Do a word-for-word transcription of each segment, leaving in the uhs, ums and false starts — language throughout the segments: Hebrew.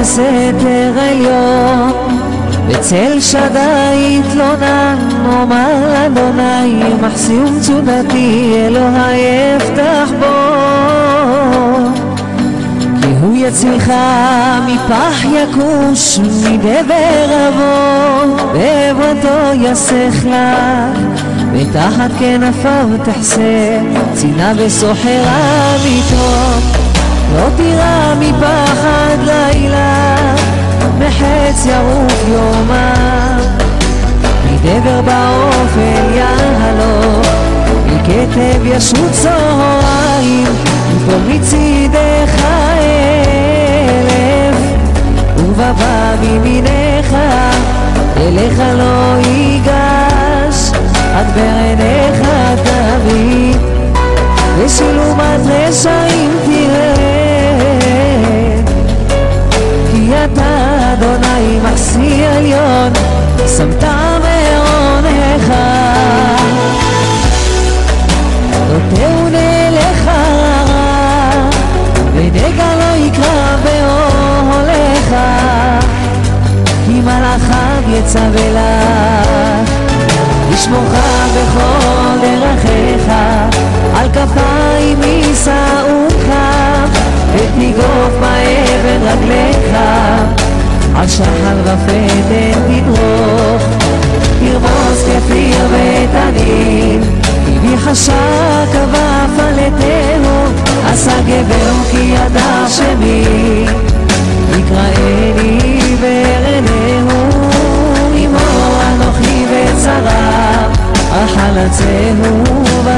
בסתר עליון, בצל שדי התלונן, אומר לאדוני מחסי ומצודתי, אלוהי יפתח בו, כי הוא יצילך מפח יקוש, מדבר עבור, בעברתו יסך לך, ותחת כנפיו תחסה, צינה וסוחרה מתהום, לא תירא מפחד לילה, מחץ ירוק יומם, מדבר באופל יעלו, מכתב ישות צהריים, מפה מצידך אלף, ובבא מימינך, אליך לא ייגש, אדבר עיניך תביא, ושילומת רשעים תראה, כי אתה אדוני מחסי עליון, שמת מעונך, לא תאונה לך רע, ונגע לא יקרא באוהלך, כי מלאכיו יצווה לך, לשמורך בכל דרכיך, על כפיים יישאוך, ותיגוף באבן רגליך, על שחל ופתן תדרוך, תרמוס כפיר ותנין, כי חשק ואפלתהו, עשה גבר כי ידע שמי, יקראני ברנהו, עמו אנוכי וצריו, החלצהו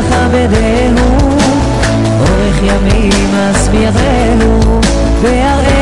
וכבדהו, אורך ימים אסבירהו, ואראה